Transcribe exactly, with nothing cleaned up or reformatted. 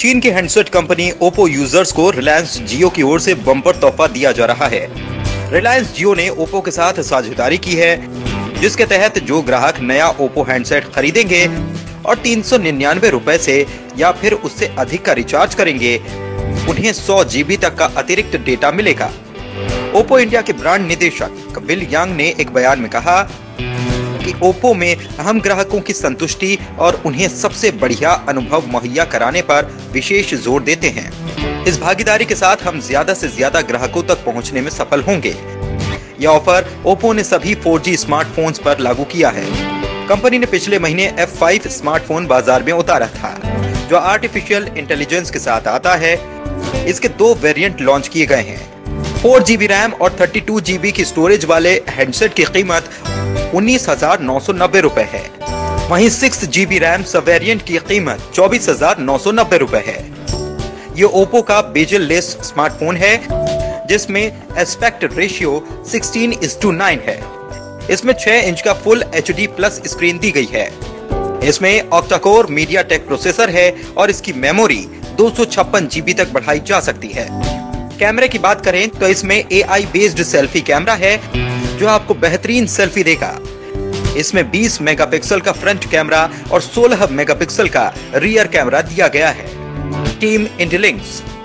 चीन की handset company Oppo users को रिलायंस जियो की ओर से बम्पर तोहफा दिया जा रहा है। रिलायंस जियो ने ओप्पो के साथ साझेदारी की है, जिसके तहत जो ग्राहक नया ओप्पो हैंडसेट खरीदेंगे और तीन सौ निन्यानवे रुपए से या फिर उससे अधिक का रिचार्ज करेंगे, उन्हें सौ जीबी तक का अतिरिक्त डेटा मिलेगा। ओप्पो इंडिया के ब्रांड निदेशक बिल यांग ने एक बयान में कहा कि ओप्पो में हम ग्राहकों की संतुष्टि और उन्हें सबसे बढ़िया अनुभव मुहैया कराने पर विशेष जोर देते हैं। इस भागीदारी के साथ हम ज्यादा से ज्यादा ग्राहकों तक पहुंचने में सफल होंगे। यह ऑफर ओप्पो ने सभी फोर जी स्मार्टफोन्स पर लागू किया है। कंपनी ने पिछले महीने एफ फाइव स्मार्टफोन बाजार में उतारा था, जो आर्टिफिशियल इंटेलिजेंस के साथ आता है। इसके दो वेरिएंट लॉन्च किए गए हैं। फोर जीबी रैम और थर्टी टू जीबी की स्टोरेज वाले हैंडसेट की कीमत उन्नीस हजार नौ सौ नब्बे रुपए है। वहीं सिक्स जीबी रैम सब वेरिएंट की कीमत चौबीस हजार नौ सौ नब्बे रुपए है। ये ओप्पो का बेजल लेस स्मार्टफोन है, जिसमें aspect ratio sixteen is to nine है। इसमें छह इंच का full H D plus screen दी गई है। इसमें ऑक्टाकोर मीडिया टेक प्रोसेसर है और इसकी मेमोरी दो सौ छप्पन जीबी तक बढ़ाई जा सकती है। कैमरे की बात करें तो इसमें A I based selfie camera है, जो आपको बेहतरीन सेल्फी देगा। इसमें बीस मेगापिक्सल का फ्रंट कैमरा और सोलह मेगापिक्सल का रियर कैमरा दिया गया है। टीम इंडिलिंक्स